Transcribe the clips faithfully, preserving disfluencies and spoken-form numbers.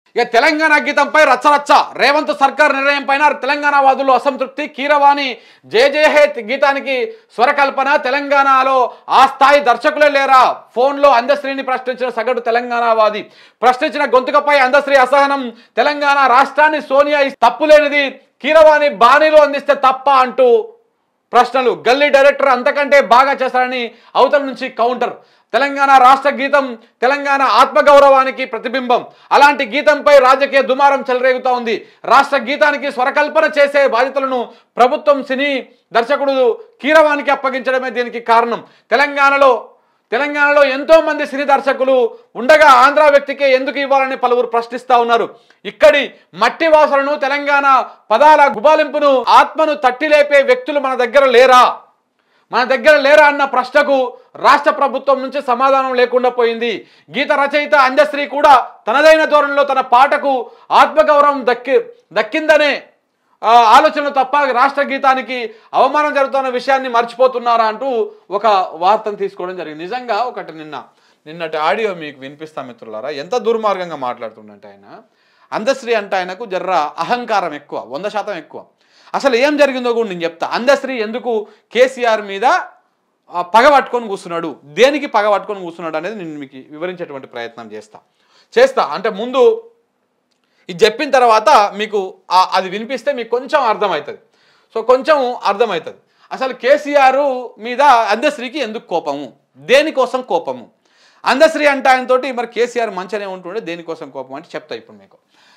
ఇక తెలంగాణ గీతంపై రచ్చరచ్చ. రేవంత్ సర్కార్ నిర్ణయం పైన తెలంగాణ వాదులు అసంతృప్తి. కీరవాణి జయ జయ హే గీతానికి స్వరకల్పన. తెలంగాణలో ఆ స్థాయి దర్శకులే లేరా? ఫోన్లో అందశ్రీని ప్రశ్నించిన సగటు తెలంగాణ వాది. ప్రశ్నించిన గొంతుకపై అందశ్రీ అసహనం. తెలంగాణ రాష్ట్రాన్ని సోనియా తప్పులేనిది, కీరవాణి బాణీలు అందిస్తే తప్ప అంటూ ప్రశ్నలు. గల్లీ డైరెక్టర్ అంతకంటే బాగా చేస్తారని అవతల నుంచి కౌంటర్. తెలంగాణ రాష్ట్ర గీతం తెలంగాణ ఆత్మగౌరవానికి ప్రతిబింబం. అలాంటి గీతంపై రాజకీయ దుమారం చెలరేగుతా ఉంది. రాష్ట్ర గీతానికి స్వరకల్పన చేసే బాధ్యతలను ప్రభుత్వం సినీ దర్శకుడు కీరవానికి అప్పగించడమే దీనికి కారణం. తెలంగాణలో తెలంగాణలో ఎంతో మంది సినీ దర్శకులు ఉండగా ఆంధ్ర వ్యక్తికే ఎందుకు ఇవ్వాలని పలువురు ప్రశ్నిస్తూ ఉన్నారు. ఇక్కడి మట్టి వాసనను, తెలంగాణ పదాల గుబాలింపును, ఆత్మను తట్టిలేపే వ్యక్తులు మన దగ్గర లేరా మన దగ్గర లేరా అన్న ప్రశ్నకు రాష్ట్ర ప్రభుత్వం నుంచి సమాధానం లేకుండా పోయింది. గీత రచయిత అందశ్రీ కూడా తనదైన ధోరణిలో తన పాటకు ఆత్మగౌరవం దక్కి దక్కిందనే ఆలోచనలు తప్ప రాష్ట్ర గీతానికి అవమానం జరుగుతున్న విషయాన్ని మర్చిపోతున్నారా అంటూ ఒక వార్తను తీసుకోవడం జరిగింది. నిజంగా ఒకటి నిన్న నిన్నటి ఆడియో మీకు వినిపిస్తా మిత్రులారా. ఎంత దుర్మార్గంగా మాట్లాడుతుండంటే ఆయన అందశ్రీ అంటే ఆయనకు జర్ర అహంకారం ఎక్కువ, వంద శాతం ఎక్కువ. అసలు ఏం జరిగిందో కూడా నేను చెప్తా. అందశ్రీ ఎందుకు కేసీఆర్ మీద పగ పట్టుకొని కూర్చున్నాడు, దేనికి పగ పట్టుకొని కూర్చున్నాడు అనేది నేను మీకు వివరించేటువంటి ప్రయత్నం చేస్తా చేస్తా అంటే ముందు ఇది చెప్పిన తర్వాత మీకు అది వినిపిస్తే మీకు కొంచెం అర్థమవుతుంది. సో కొంచెం అర్థమవుతుంది అసలు కేసీఆర్ మీద అందశ్రీకి ఎందుకు కోపము, దేనికోసం కోపము. అందశ్రీ అంటే ఆయనతోటి మరి కేసీఆర్ మంచిగానే ఉంటుండే, దేనికోసం కోపం అంటే చెప్తా ఇప్పుడు మీకు.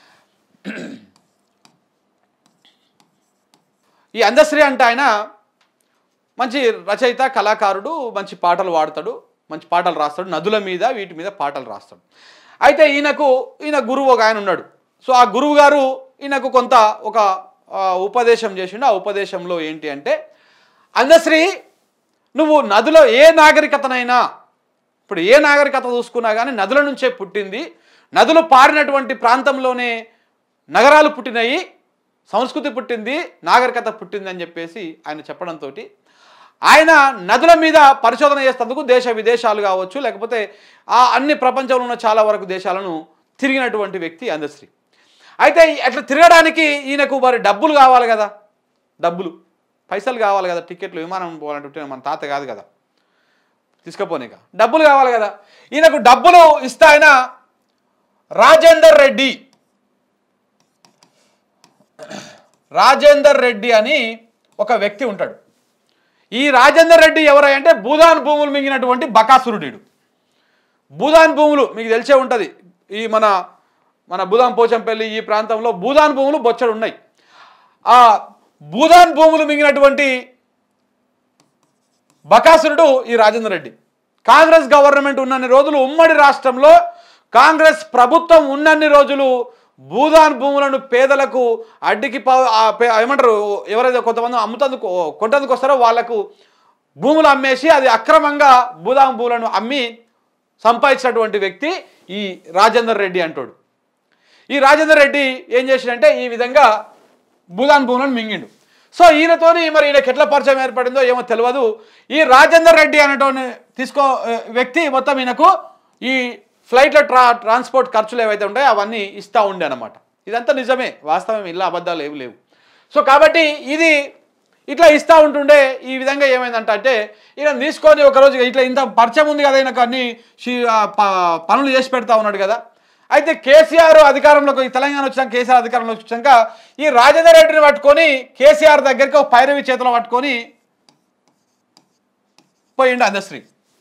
ఈ అందశ్రీ అంటే ఆయన మంచి రచయిత, కళాకారుడు, మంచి పాటలు పాడతాడు, మంచి పాటలు రాస్తాడు, నదుల మీద వీటి మీద పాటలు రాస్తాడు. అయితే ఈయనకు ఈయన గురువు ఒక ఆయన ఉన్నాడు. సో ఆ గురువు గారు ఈయనకు కొంత ఒక ఉపదేశం చేసిండు. ఆ ఉపదేశంలో ఏంటి అంటే, అందశ్రీ నువ్వు నదుల ఏ నాగరికతనైనా, ఇప్పుడు ఏ నాగరికత చూసుకున్నా కానీ నదుల నుంచే పుట్టింది, నదులు పారినటువంటి ప్రాంతంలోనే నగరాలు పుట్టినాయి, సంస్కృతి పుట్టింది, నాగరికత పుట్టింది అని చెప్పేసి ఆయన చెప్పడంతో ఆయన నదుల మీద పరిశోధన చేసేందుకు దేశ విదేశాలు కావచ్చు, లేకపోతే ఆ అన్ని ప్రపంచంలో ఉన్న చాలా వరకు దేశాలను తిరిగినటువంటి వ్యక్తి అందశ్రీ. అయితే అట్లా తిరగడానికి ఈయనకు మరి డబ్బులు కావాలి కదా, డబ్బులు పైసలు కావాలి కదా, టికెట్లు విమానం పోవాలంటే మన తాత కాదు కదా తీసుకుపోనిక, డబ్బులు కావాలి కదా. ఈయనకు డబ్బులు ఇస్తా ఆయన రాజేందర్ రెడ్డి రాజేందర్ రెడ్డి అని ఒక వ్యక్తి ఉంటాడు. ఈ రాజేందర్ రెడ్డి ఎవరంటే భూదాన్ భూములు మింగినటువంటి బకాసురుడు. భూదాన్ భూములు మీకు తెలిసే ఉంటుంది. ఈ మన మన భూదాన్ పోచంపల్లి ఈ ప్రాంతంలో భూదాన్ భూములు బొచ్చడు ఉన్నాయి. ఆ భూదాన్ భూములు మింగినటువంటి బకాసురుడు ఈ రాజేందర్ రెడ్డి. కాంగ్రెస్ గవర్నమెంట్ ఉన్నన్ని రోజులు, ఉమ్మడి రాష్ట్రంలో కాంగ్రెస్ ప్రభుత్వం ఉన్నన్ని రోజులు భూదాన్ భూములను పేదలకు అడ్డికి ఏమంటారు, ఎవరైతే కొంతమంది అమ్ముతందుకు కొంటందుకు వస్తారో వాళ్లకు భూములు అమ్మేసి అది అక్రమంగా భూదాన్ భూములను అమ్మి సంపాదించినటువంటి వ్యక్తి ఈ రాజేందర్ రెడ్డి అంటాడు. ఈ రాజేందర్ రెడ్డి ఏం చేసిండంటే ఈ విధంగా భూదాన్ భూములను మింగిండు. సో ఈయనతోని మరి ఈయనకి ఎట్లా పరిచయం ఏర్పడిందో ఏమో తెలియదు. ఈ రాజేందర్ రెడ్డి అనేటువంటి తీసుకో వ్యక్తి మొత్తం ఈయనకు ఈ ఫ్లైట్లో ట్రా ట్రాన్స్పోర్ట్ ఖర్చులు ఏవైతే ఉంటాయో అవన్నీ ఇస్తూ ఉండే అనమాట. ఇదంతా నిజమే, వాస్తవం, ఇలా అబద్ధాలు ఏవి లేవు. సో కాబట్టి ఇది ఇట్లా ఇస్తూ ఉంటుండే. ఈ విధంగా ఏమైందంట అంటే ఈయన తీసుకొని ఒకరోజు ఇట్లా ఇంత పరిచయం ఉంది కదా, ఈయనకు అన్ని పనులు చేసి పెడతా ఉన్నాడు కదా. అయితే కేసీఆర్ అధికారంలోకి తెలంగాణ వచ్చాక కేసీఆర్ అధికారంలోకి వచ్చాక ఈ రాజేందర్ రెడ్డిని పట్టుకొని కేసీఆర్ దగ్గరికి ఒక పైరవి చేతిలో పట్టుకొని పోయిండు అందశ్రీ.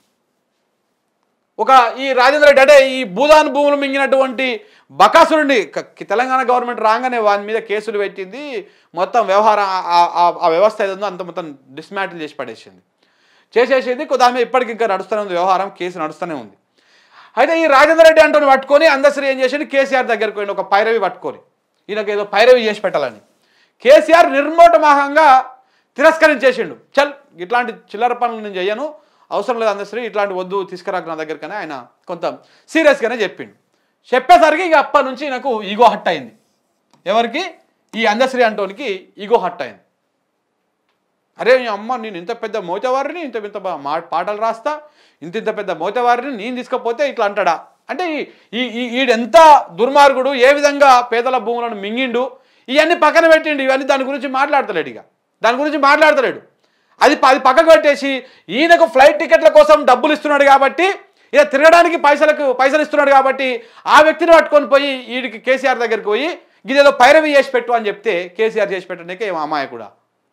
ఒక ఈ రాజేందర్ రెడ్డి అంటే ఈ భూదాన్ భూములు మింగినటువంటి బకాసురుడిని తెలంగాణ గవర్నమెంట్ రాగానే వాని మీద కేసులు పెట్టింది. మొత్తం వ్యవహారం ఆ వ్యవస్థ ఏదో అంత మొత్తం డిస్మాంటిల్ చేసి పడేసింది చేసేసింది దాని మీద ఇప్పటికి ఇంకా నడుస్తూనే ఉంది వ్యవహారం, కేసు నడుస్తూనే ఉంది. అయితే ఈ రాజేందర్ రెడ్డి అంటూ పట్టుకొని అందశ్రీ ఏం చేసిండు, కేసీఆర్ దగ్గరికి పోయిండు ఒక పైరవి పట్టుకొని, ఈయనకు ఏదో పైరవి చేసి పెట్టాలని. కేసీఆర్ నిర్మోటమోహంగా తిరస్కరించేసిండు. చల్ ఇట్లాంటి చిల్లర పనులు నేను చెయ్యను, అవసరం లేదు అందశ్రీ, ఇట్లాంటి వద్దు తీసుకురాక నా దగ్గరికనే ఆయన కొంత సీరియస్గానే చెప్పిండు. చెప్పేసరికి ఇక అప్పటి నుంచి నాకు ఈగో హట్ అయింది. ఎవరికి? ఈ అందశ్రీ అంటోనికి ఈగో హట్ అయింది. అరే అమ్మ, నేను ఇంత పెద్ద మోతవారిని, ఇంత ఇంత మా పాటలు రాస్తా, ఇంత ఇంత పెద్ద మోతవారిని నేను తీసుకపోతే ఇట్లా అంటాడా అంటే ఈ ఈడెంత దుర్మార్గుడు, ఏ విధంగా పేదల భూములను మింగిండు, ఇవన్నీ పక్కన పెట్టిండు. ఇవన్నీ దాని గురించి మాట్లాడతలేడు. ఇక దాని గురించి మాట్లాడతలేడు. అది అది పక్కకు పెట్టేసి ఈయనకు ఫ్లైట్ టికెట్ల కోసం డబ్బులు ఇస్తున్నాడు కాబట్టి, ఇక తిరగడానికి పైసలకు పైసలు ఇస్తున్నాడు కాబట్టి ఆ వ్యక్తిని పట్టుకొని పోయి వీడికి కేసీఆర్ దగ్గరికి పోయి ఇదేదో పైరవి చేసి పెట్టు అని చెప్తే కేసీఆర్ చేసి పెట్టడానికి ఏమో అమ్మాయి కూడా.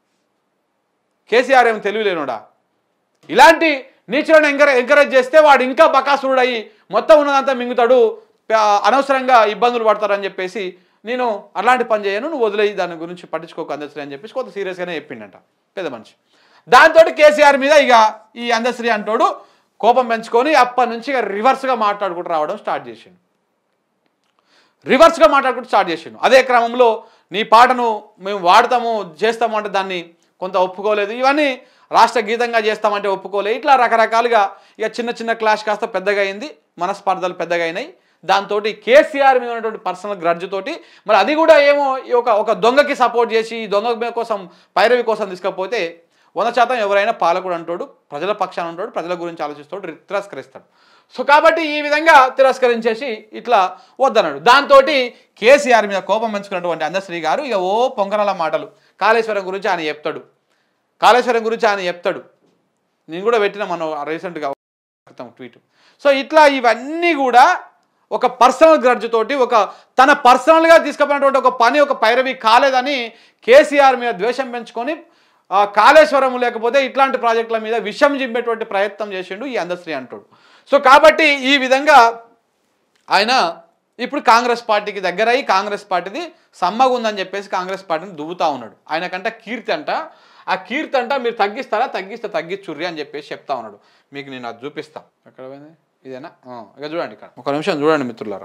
కేసీఆర్ ఏమో తెలివిలేనుడా. ఇలాంటి నీచులను ఎంకరేజ్ ఎంకరేజ్ చేస్తే వాడు ఇంకా బకాసురుడు అయ్యి మొత్తం ఉన్నదంతా మింగుతాడు, అనవసరంగా ఇబ్బందులు పడతారని చెప్పేసి నేను అలాంటి పని చేయను, నువ్వు వదిలేయి, దాని గురించి పట్టించుకోక అందశ్రీ అని చెప్పేసి కొంత సీరియస్గానే చెప్పిండట పెద్ద మనిషి. దాంతో కేసీఆర్ మీద ఇక ఈ అందశ్రీ అంటోడు కోపం పెంచుకొని అప్పటి నుంచి ఇక రివర్స్గా మాట్లాడుకుంటూ రావడం స్టార్ట్ చేసిండు. రివర్స్గా మాట్లాడుకుంటూ స్టార్ట్ చేసిండు. అదే క్రమంలో నీ పాటను మేము వాడతాము చేస్తాము అంటే దాన్ని కొంత ఒప్పుకోలేదు, ఇవన్నీ రాష్ట్ర గీతంగా చేస్తామంటే ఒప్పుకోలేదు, ఇట్లా రకరకాలుగా ఇక చిన్న చిన్న క్లాష్ కాస్త పెద్దగా అయింది, మనస్పర్ధలు పెద్దగా అయినాయి. దాంతో కేసీఆర్ మీద ఉన్నటువంటి పర్సనల్ గ్రడ్జ్ తోటి మరి అది కూడా ఏమో ఒక ఒక దొంగకి సపోర్ట్ చేసి ఈ దొంగ కోసం పైరవి కోసం తీసుకపోతే వంద శాతం ఎవరైనా పాలకుడు అంటాడు, ప్రజల పక్షాన ఉంటాడు, ప్రజల గురించి ఆలోచిస్తాడు, తిరస్కరిస్తాడు. సో కాబట్టి ఈ విధంగా తిరస్కరించేసి ఇట్లా వద్దన్నాడు. దాంతో కేసీఆర్ మీద కోపం పెంచుకున్నటువంటి అందశ్రీ గారు ఇక ఓ పొంగనల మాటలు కాళేశ్వరం గురించి ఆయన చెప్తాడు కాళేశ్వరం గురించి ఆయన చెప్తాడు నేను కూడా పెట్టిన మనం రీసెంట్గా ట్వీట్. సో ఇట్లా ఇవన్నీ కూడా ఒక పర్సనల్ గ్రడ్జ్ తోటి ఒక తన పర్సనల్గా తీసుకుపోయినటువంటి ఒక పని ఒక పైరవి కాలేదని కేసీఆర్ మీద ద్వేషం పెంచుకొని కాళేశ్వరం లేకపోతే ఇట్లాంటి ప్రాజెక్టుల మీద విషం జింపేటువంటి ప్రయత్నం చేసిండు ఈ అందశ్రీ అంటాడు. సో కాబట్టి ఈ విధంగా ఆయన ఇప్పుడు కాంగ్రెస్ పార్టీకి దగ్గర అయ్యి కాంగ్రెస్ పార్టీది సమ్మగా ఉందని చెప్పేసి కాంగ్రెస్ పార్టీని దువ్వుతా ఉన్నాడు. ఆయనకంట కీర్తి అంట, ఆ కీర్తి అంట మీరు తగ్గిస్తారా, తగ్గిస్తే తగ్గించుర్రి అని చెప్పేసి చెప్తా ఉన్నాడు. మీకు నేను అది చూపిస్తాను. ఎక్కడ పోయింది ఇదేనా, ఇక చూడండి ఇక్కడ ఒక నిమిషం చూడండి మిత్రులారా.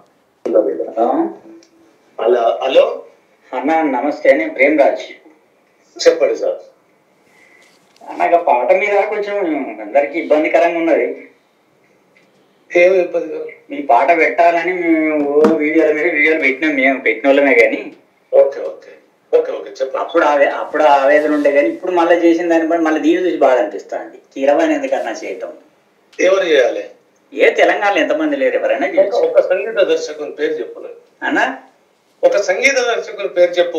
హలో హలో అన్న నమస్తే, నేను ప్రేమ్ రాజ్. చెప్పండి సార్. నాకు పాట మీద కొంచెం అందరికి ఇబ్బందికరంగా ఉన్నది. ఏమి ఇబ్బంది? మీ పాట పెట్టాలని మేము వీడియోల మీద వీడియోలు పెట్టినాం, మేము పెట్టిన వాళ్ళమే కానీ. ఓకే ఓకే ఓకే ఓకే చెప్పండి. అప్పుడు ఆవే అప్పుడు ఆవేదన ఉండే కానీ ఇప్పుడు మళ్ళీ చేసిన దాన్ని బట్టి మళ్ళీ దీని చూసి బాధ అనిపిస్తుంది. కీరవాణి ఎందుకన్నా చేయటం. ఎవరు చేయాలి? ఏ తెలంగాణలో ఎంతమంది లేరు, ఎవరైనా ఒక సంగీత దర్శకుని పేరు చెప్పు అన్నా. ఒక సంగీత దర్శకుని పేరు చెప్పు.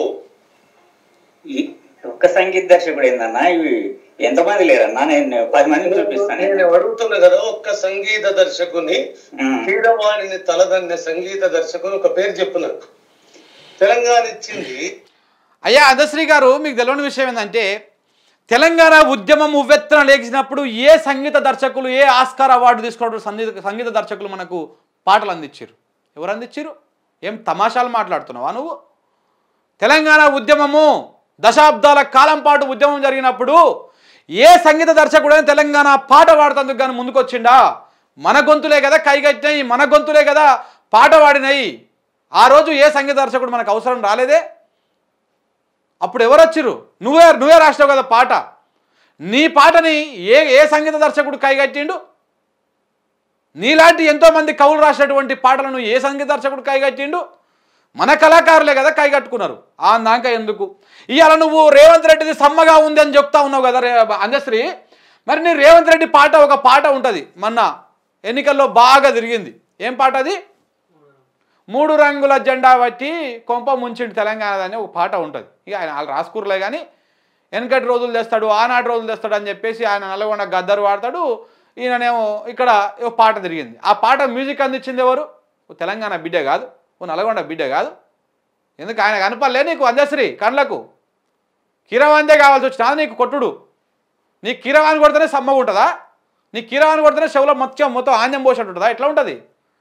ఒక్క సంగీత దర్శకుడు ఏందన్నా, ఇవి ఎంతమంది లేరన్నా? నేను పది మంది చూపిస్తాను. నేను అడుగుతున్నా కదా, ఒక్క సంగీత దర్శకుని కీరవాణిని తలదన్నే సంగీత దర్శకుని ఒక పేరు చెప్పు నాకు. తెలంగాణ ఇచ్చింది. అయ్యా అందశ్రీ గారు, మీకు తెలియని విషయం ఏంటంటే తెలంగాణ ఉద్యమం ఉవ్వెత్తున లేచినప్పుడు ఏ సంగీత దర్శకులు ఏ ఆస్కార్ అవార్డు తీసుకున్నప్పుడు సంగీత సంగీత దర్శకులు మనకు పాటలు అందించారు? ఎవరు అందించారు? ఏం తమాషాలు మాట్లాడుతున్నావా నువ్వు? తెలంగాణ ఉద్యమము దశాబ్దాల కాలం పాటు ఉద్యమం జరిగినప్పుడు ఏ సంగీత దర్శకుడైనా తెలంగాణ పాట పాడుతందుకు కానీ ముందుకు వచ్చిండా? మన గొంతులే కదా కైగట్టినాయి, మన గొంతులే కదా పాట పాడినాయి. ఆ రోజు ఏ సంగీత దర్శకుడు మనకు అవసరం రాలేదే. అప్పుడు ఎవరు వచ్చిర్రు? నువ్వే నువ్వే రాసినావు కదా పాట. నీ పాటని ఏ ఏ సంగీత దర్శకుడు కైగట్టిండు? నీలాంటి ఎంతోమంది కవులు రాసినటువంటి పాటలను ఏ సంగీత దర్శకుడు కైగట్టిండు? మన కళాకారులే కదా కైగట్టుకున్నారు. ఆ దాకా ఎందుకు ఇవాళ నువ్వు రేవంత్ రెడ్డిది సమ్మగా ఉంది అని చెప్తా ఉన్నావు కదా అందశ్రీ. మరి నీ రేవంత్ రెడ్డి పాట ఒక పాట ఉంటుంది, మొన్న ఎన్నికల్లో బాగా తిరిగింది. ఏం పాట అది? మూడు రంగుల జెండా బట్టి కొంప ముంచిండి తెలంగాణ అని ఒక పాట ఉంటుంది. ఇక ఆయన వాళ్ళు రాసుకుర్లే కానీ వెనకటి రోజులు తెస్తాడు, ఆనాటి రోజులు తెస్తాడు అని చెప్పేసి ఆయన నల్గొండ గద్దరు వాడతాడు, ఈయననేమో ఇక్కడ ఒక పాట తిరిగింది. ఆ పాట మ్యూజిక్ అందించింది ఎవరు? తెలంగాణ బిడ్డ కాదు, ఓ నల్గొండ బిడ్డ కాదు. ఎందుకు ఆయన కనపడలే నీకు అందశ్రీ కళ్ళకు? కీరవాణిదే కావాల్సి వచ్చినా నీకు కొట్టుడు? నీకు కీరవాణి కొడితేనే సమ్మగా ఉంటుందా? నీకు కీరవాణి కొడితేనే చెవులో మొత్తం మొత్తం ఆంజం పోసినట్టు ఉంటుందా? ఎట్లా ఉంటుంది?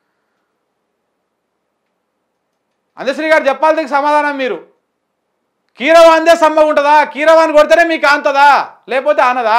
అందశ్రీ గారు చెప్పాలి దీనికి సమాధానం మీరు. కీరవాణిదే సమ్మగా ఉంటుందా? కీరవాణి కొడితేనే మీకు ఆంతదా, లేకపోతే ఆనదా?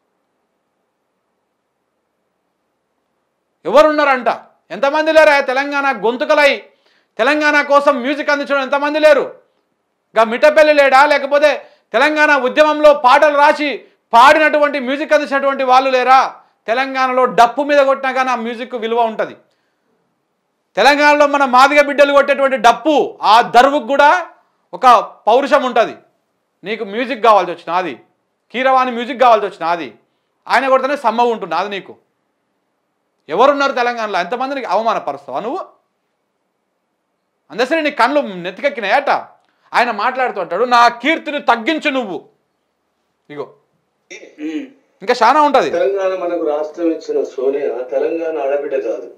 ఎవరున్నారంట? ఎంతమంది లేరా తెలంగాణ గొంతుకలై తెలంగాణ కోసం మ్యూజిక్ అందించడం ఎంతమంది లేరు? గా మిట్టపల్లి లేడా? లేకపోతే తెలంగాణ ఉద్యమంలో పాటలు రాసి పాడినటువంటి మ్యూజిక్ అందించినటువంటి వాళ్ళు లేరా? తెలంగాణలో డప్పు మీద కొట్టినా కానీ ఆ మ్యూజిక్ విలువ ఉంటుంది. తెలంగాణలో మన మాదిగ బిడ్డలు కొట్టేటువంటి డప్పు ఆ దరువుకు కూడా ఒక పౌరుషం ఉంటుంది. నీకు మ్యూజిక్ కావాల్సి వచ్చిన అది కీరవాణి మ్యూజిక్ కావాల్సి వచ్చిన అది ఆయన కొడితేనే సమ్మగా ఉంటుంది అది నీకు. ఎవరున్నారు తెలంగాణలో? ఎంతమందిని అవమానపరుస్తావా నువ్వు? అందసరి నీ కళ్ళు నెత్తికెక్కినాయట. ఆయన మాట్లాడుతూ అంటాడు, నా కీర్తిని తగ్గించు నువ్వు. ఇగో ఇంకా చాలా ఉంటది. తెలంగాణ మనకు రాష్ట్రం ఇచ్చిన సోనియా తెలంగాణ ఆడబిడ్డ కాదు.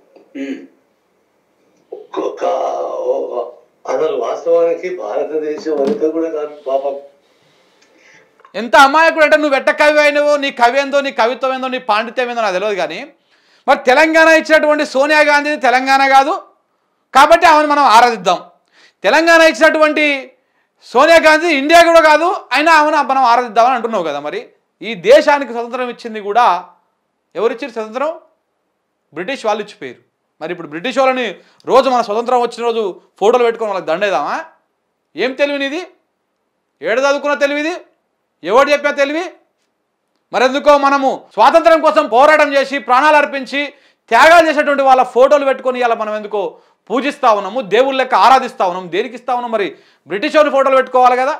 ఒక్కొక్క అసలు వాస్తవానికి భారతదేశం అంతా కూడా కాదు పాపం. ఎంత అమాయకుడు అంటే, నువ్వు ఎట్ట కవి అయినవో, నీ కవి ఏందో, నీ కవిత్వం ఏందో, నీ పాండిత్యం ఏందో నాకు తెలియదు. కానీ మరి తెలంగాణ ఇచ్చినటువంటి సోనియా గాంధీ తెలంగాణ కాదు కాబట్టి ఆమెను మనం ఆరాధిద్దాం. తెలంగాణ ఇచ్చినటువంటి సోనియా గాంధీ ఇండియా కూడా కాదు, అయినా ఆమెను మనం ఆరాధిద్దామని అంటున్నావు కదా. మరి ఈ దేశానికి స్వతంత్రం ఇచ్చింది కూడా ఎవరిచ్చారు స్వతంత్రం? బ్రిటిష్ వాళ్ళు ఇచ్చిపోయారు. మరి ఇప్పుడు బ్రిటిష్ వాళ్ళని రోజు మన స్వతంత్రం వచ్చిన రోజు ఫోటోలు పెట్టుకొని వాళ్ళకి దండేదామా? ఏం తెలివినిది? ఏడు చదువుకున్న తెలివిది? ఎవడు చెప్పిన తెలివి? మరెందుకో మనము స్వాతంత్రం కోసం పోరాటం చేసి ప్రాణాలు అర్పించి త్యాగాలు చేసేటువంటి వాళ్ళ ఫోటోలు పెట్టుకొని ఇలా మనం ఎందుకో పూజిస్తూ ఉన్నాము, దేవుళ్ళ లెక్క ఆరాధిస్తూ ఉన్నాము. దేనికి ఇస్తా ఉన్నాం? మరి బ్రిటిష్ వాళ్ళు ఫోటోలు పెట్టుకోవాలి కదా.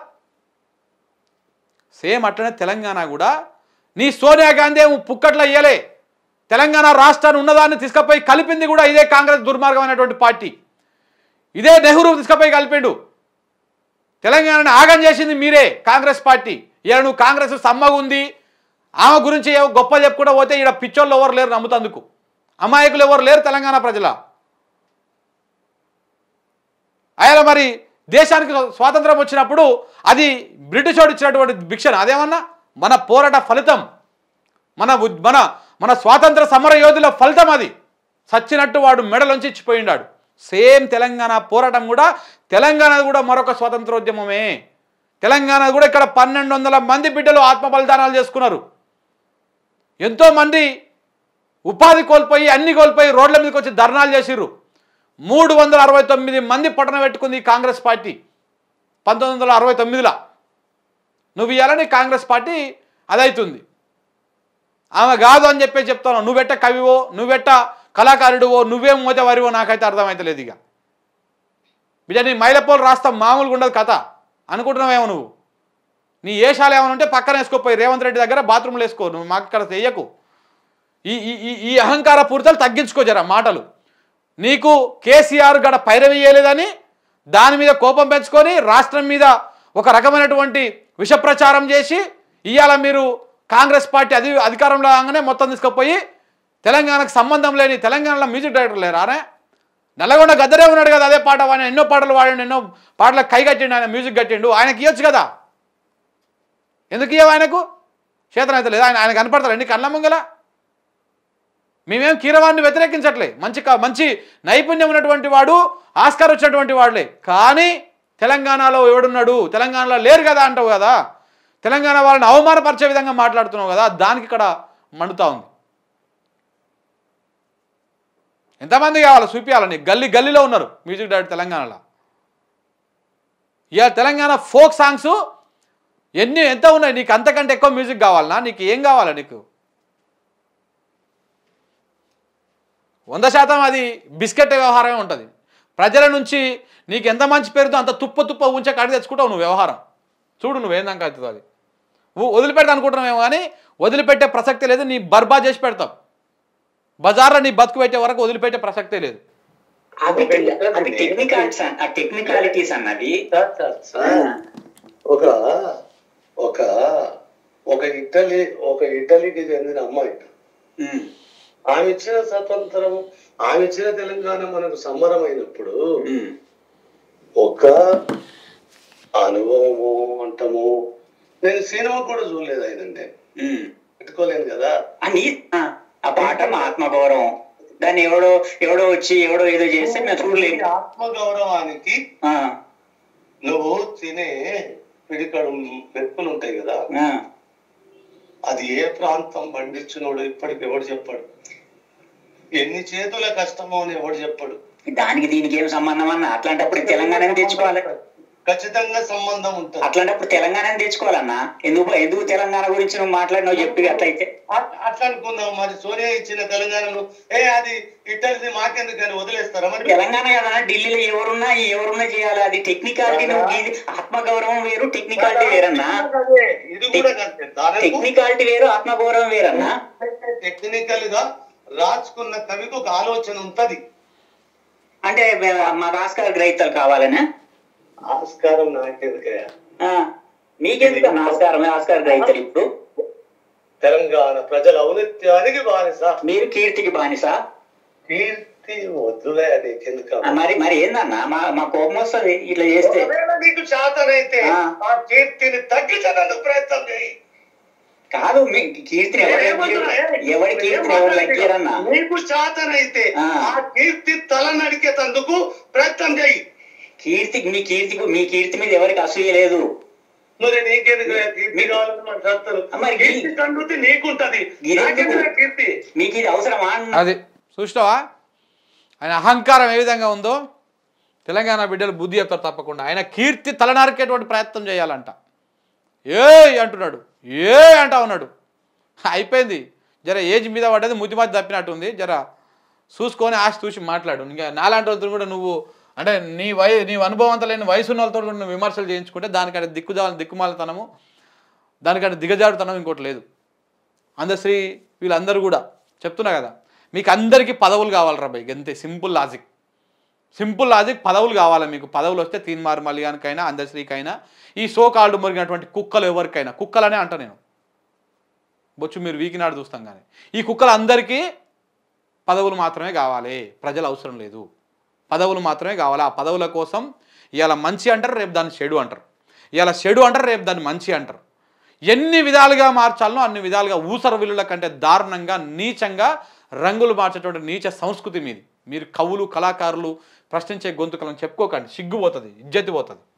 సేమ్ అట్లనే తెలంగాణ కూడా నీ సోనియా గాంధీ పుక్కట్లో ఇయ్యలే. తెలంగాణ రాష్ట్రాన్ని ఉన్నదాన్ని తీసుకుపోయి కలిపింది కూడా ఇదే కాంగ్రెస్ దుర్మార్గమైనటువంటి పార్టీ. ఇదే నెహ్రూ తీసుకుపోయి కలిపిండు. తెలంగాణని ఆగం చేసింది మీరే, కాంగ్రెస్ పార్టీ. ఇలా నువ్వు కాంగ్రెస్ సమ్మగా ఉంది, ఆమె గురించి ఏవో గొప్ప చెప్పుకుంటూ పోతే ఇక్కడ పిచ్చోళ్ళు ఎవరు లేరు నమ్ముతందుకు, అమాయకులు ఎవరు లేరు తెలంగాణ ప్రజల. ఆయన మరి దేశానికి స్వాతంత్రం వచ్చినప్పుడు అది బ్రిటిష్ వాడు ఇచ్చినటువంటి భిక్షణ, అదేమన్నా మన పోరాట ఫలితం, మన మన మన స్వాతంత్ర సమర యోధుల ఫలితం. అది సచ్చినట్టు వాడు మెడలోంచి ఇచ్చిపోయిండాడు. సేమ్ తెలంగాణ పోరాటం కూడా, తెలంగాణ కూడా మరొక స్వాతంత్రోద్యమమే. తెలంగాణ కూడా ఇక్కడ పన్నెండు వందల మంది బిడ్డలు ఆత్మ బలిదానాలు చేసుకున్నారు. ఎంతోమంది ఉపాధి కోల్పోయి అన్ని కోల్పోయి రోడ్ల మీదకి వచ్చి ధర్నాలు చేసిర్రు. మూడు వందల అరవై తొమ్మిది మంది పట్టణ పెట్టుకుంది కాంగ్రెస్ పార్టీ పంతొమ్మిది వందల అరవై తొమ్మిదిలో. నువ్వు ఇవ్వాలని కాంగ్రెస్ పార్టీ అదవుతుంది. ఆమె కాదు అని చెప్పి చెప్తాను. నువ్వెట్ట కవివో, నువ్వెట్ట కళాకారుడివో, నువ్వేం మోతవారివో నాకైతే అర్థమవుతలేదు. ఇక బిడ్డ నీ మైలపోలు రాస్తాం, మామూలుగా ఉండదు కథ అనుకుంటున్నావేమో నువ్వు. నీ ఏషాలు ఏమైనా ఉంటే పక్కన వేసుకోపోయి రేవంత్ రెడ్డి దగ్గర బాత్రూమ్లు వేసుకో. నువ్వు మాకు ఇక్కడ చెయ్యకు. ఈ ఈ ఈ అహంకార పూర్తలు తగ్గించుకో జరా మాటలు. నీకు కేసీఆర్ గడ పైరవి చేయలేదని దాని మీద కోపం పెంచుకొని రాష్ట్రం మీద ఒక రకమైనటువంటి విష ప్రచారం చేసి ఇవాళ మీరు కాంగ్రెస్ పార్టీ అధి అధికారంలో రాగానే మొత్తం తీసుకుపోయి తెలంగాణకు సంబంధం లేని తెలంగాణలో మ్యూజిక్ డైరెక్టర్ లేరానే. నల్లగొండ గద్దరే ఉన్నాడు కదా, అదే పాట వాడిని ఎన్నో పాటలు వాడండి, ఎన్నో పాటలకు కై కట్టిండు, ఆయన మ్యూజిక్ కట్టిండు. ఆయనకి ఇవ్వచ్చు కదా, ఎందుకు ఇవ్వవు? ఆయనకు చేతన అయితే లేదు. ఆయన ఆయన కనపడతారు ఎన్ని కళ్ళ ముంగల. మేమేం కీరవాణిని వ్యతిరేకించట్లే, మంచి మంచి నైపుణ్యం ఉన్నటువంటి వాడు, ఆస్కార్ వచ్చినటువంటి వాడులే. కానీ తెలంగాణలో ఎవడున్నాడు, తెలంగాణలో లేరు కదా అంటావు కదా, తెలంగాణ వాళ్ళని అవమానపరిచే విధంగా మాట్లాడుతున్నావు కదా, దానికి ఇక్కడ మండుతా ఉంది. ఎంతమంది కావాలి చూపించాలని? గల్లీ గల్లీలో ఉన్నారు మ్యూజిక్ డైరెక్టర్ తెలంగాణలో. ఇక తెలంగాణ ఫోక్ సాంగ్స్ ఎన్ని ఎంత ఉన్నాయి? నీకు అంతకంటే ఎక్కువ మ్యూజిక్ కావాలనా? నీకు ఏం కావాలా? నీకు వంద శాతం అది బిస్కెట్ వ్యవహారమే ఉంటుంది. ప్రజల నుంచి నీకు ఎంత మంచి పేరుతో అంత తుప్ప తుప్ప ఉంచే కాడి తెచ్చుకుంటావు నువ్వు వ్యవహారం. చూడు నువ్వేందాక అవుతుంది అది. వదిలిపెడతా అనుకుంటున్నావేమో కానీ వదిలిపెట్టే ప్రసక్తే లేదు. నీ బర్బాద్ చేసి పెడతావు. బజార్లో నీ బతుకు పెట్టే వరకు వదిలిపెట్టే ప్రసక్తే లేదు. ఒక ఒక ఒక ఇటలీ ఒక ఇటలీకి చెందిన అమ్మాయి, ఆమె ఇచ్చిన స్వతంత్రం, ఆమె ఇచ్చిన తెలంగాణ మనకు సంబరమైనప్పుడు ఒక అనుభవము అంటాము. నేను సినిమా కూడా చూడలేదు ఆయనంటే పెట్టుకోలేను కదా అని. ఆ పాట ఆత్మగౌరవం, దాన్ని ఎవడో ఎవడో వచ్చి ఎవడో ఏదో చేస్తే మేము చూడలేదు. ఆత్మగౌరవానికి నువ్వు తినే పిడికడు మెప్పులు ఉంటాయి కదా, అది ఏ ప్రాంతం పండించినోడు ఇప్పటికి ఎవడు చెప్పాడు? ఎన్ని చేతుల కష్టమో అని ఎవడు చెప్పాడు? దానికి దీనికి ఏం సంబంధం అన్న? అట్లాంటప్పుడు తెలంగాణ తెచ్చుకోవాలి, ఖచ్చితంగా సంబంధం ఉంటుంది. అట్లాంటప్పుడు తెలంగాణ తెచ్చుకోవాలన్నా. ఎందుకు ఎందుకు తెలంగాణ గురించి నువ్వు మాట్లాడినావు చెప్పి అట్లయితే అట్లా అనుకుందాం. మరి సోనియా ఇచ్చిన తెలంగాణను ఏ అది ఇట్టది మాకెందుకు అని వదిలేస్తారా? మరి తెలంగాణ కదా, ఢిల్లీలో ఎవరున్నా ఎవరున్నా చేయాలి. అది టెక్నికాలిటీ. నువ్వు ఆత్మగౌరవం వేరు, టెక్నికాలిటీ వేరన్నా. ఇది కూడా టెక్నికాలిటీ వేరు, ఆత్మగౌరవం వేరన్నా. టెక్నికల్ గా రాచుకున్న కవికి ఒక ఆలోచన ఉంటది. అంటే మాకు ఆస్కార్ గ్రహీతలు కావాలనే ఆస్కారం నాకెందుకయ్యా, మీకెందుకు ఆస్కారం ఆస్కార్ గ్రహీతలు? ఇప్పుడు తెలంగాణ ప్రజల ఔన్నత్యానికి బానిస, మీరు కీర్తికి బానిస. కీర్తి వద్దులే, నీకెందుకు? మరి మరి ఏందన్నా మా మా కోపం వస్తుంది ఇట్లా చేస్తే. నీకు చేతనైతే ఆ కీర్తిని తగ్గించడానికి ప్రయత్నం చేయి. కాదు మీ కీర్తిని ఎవరి కీర్తిని ఎవరు లెక్కారన్నా? నీకు చేతనైతే ఆ కీర్తి తల నడికేందుకు ప్రయత్నం చేయి. కీర్తి మీ కీర్తికి మీ కీర్తి మీద ఎవరికి అసూయ లేదు. మరి నీకెందుకు కీర్తి కావాలని మనం చేస్తారు? కీర్తి కండుతి నీకుంటది, కీర్తి మీకు ఇది అవసరమా? అది చూసినావా ఆయన అహంకారం ఏ విధంగా ఉందో? తెలంగాణ బిడ్డలు బుద్ధి చెప్తారు తప్పకుండా. ఆయన కీర్తి తలనరికేటువంటి ప్రయత్నం చేయాలంట. ఏ అంటున్నాడు, ఏ అంటా ఉన్నాడు. అయిపోయింది, జర ఏజ్ మీద పడ్డది, ముద్ది మధ్య తప్పినట్టుంది. జర చూసుకొని ఆశ చూసి మాట్లాడు. ఇంకా నాలాంటి వాళ్ళతో కూడా నువ్వు అంటే నీ వయ నీ అనుభవంతో లేని వయసు ఉన్న వాళ్ళతో కూడా నువ్వు విమర్శలు చేయించుకుంటే దానికంటే దిక్కుజా దిక్కుమాలతనము, దానికంటే దిగజారుతనం ఇంకోటి లేదు. అందశ్రీ వీళ్ళందరూ కూడా చెప్తున్నా కదా, మీకు అందరికీ పదవులు కావాలి రా బై, అంతే. Simple logic, simple logic. పదవులు కావాలి మీకు. పదవులు వస్తే తీన్మార్ మలియానికైనా అందశ్రీకైనా ఈ సో కాల్డ్ మురిగినటువంటి కుక్కలు ఎవరికైనా, కుక్కలనే అంట నేను, బొచ్చు మీరు వీకినాడు చూస్తాం కానీ ఈ కుక్కలు అందరికీ పదవులు మాత్రమే కావాలి, ప్రజలు అవసరం లేదు. పదవులు మాత్రమే కావాలి. ఆ పదవుల కోసం ఇవాళ మంచి అంటారు, రేపు దాన్ని చెడు అంటారు. ఇవాళ చెడు అంటారు, రేపు దాన్ని మంచి అంటారు. ఎన్ని విధాలుగా మార్చాలనో అన్ని విధాలుగా ఊసర విల్లుల కంటే దారుణంగా నీచంగా రంగులు మార్చేటువంటి నీచ సంస్కృతి మీది. మీరు కవులు కళాకారులు ప్రశ్నించే గొంతుకలను చెప్పుకోకండి, సిగ్గుపోతుంది, ఇజ్జతి పోతుంది.